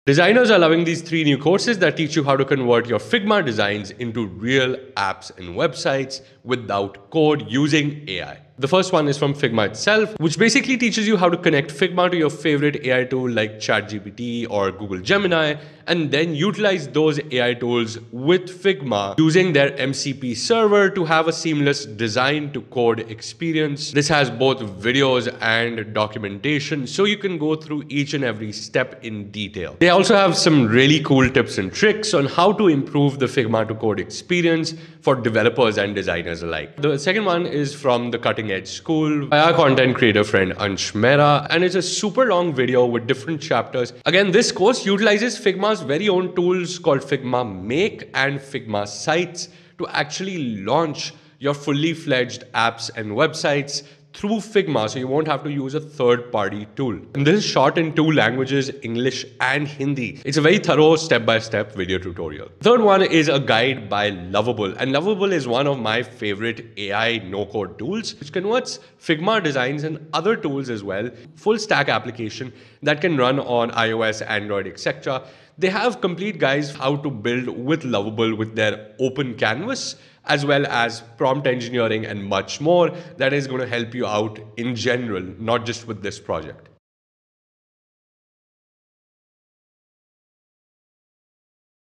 Designers are loving these 3 new courses that teach you how to convert your Figma designs into real apps and websites without code using AI. The first one is from Figma itself, which basically teaches you how to connect Figma to your favorite AI tool like ChatGPT or Google Gemini, and then utilize those AI tools with Figma using their MCP server to have a seamless design to code experience. This has both videos and documentation, so you can go through each and every step in detail. They also have some really cool tips and tricks on how to improve the Figma to code experience for developers and designers alike. The second one is from the Cutting Edge School by our content creator friend Ansh Mehra, and it's a super long video with different chapters. Again, this course utilizes Figma's very own tools called Figma Make and Figma Sites to actually launch your fully fledged apps and websites through Figma, so you won't have to use a third-party tool. And this is shot in 2 languages, English and Hindi. It's a very thorough step-by-step video tutorial. Third one is a guide by Lovable, and Lovable is one of my favorite AI no-code tools, which converts Figma designs and other tools as well. Full stack application that can run on iOS, Android, etc. They have complete guides how to build with Lovable with their open canvas, as well as prompt engineering and much more that is going to help you out in general, not just with this project.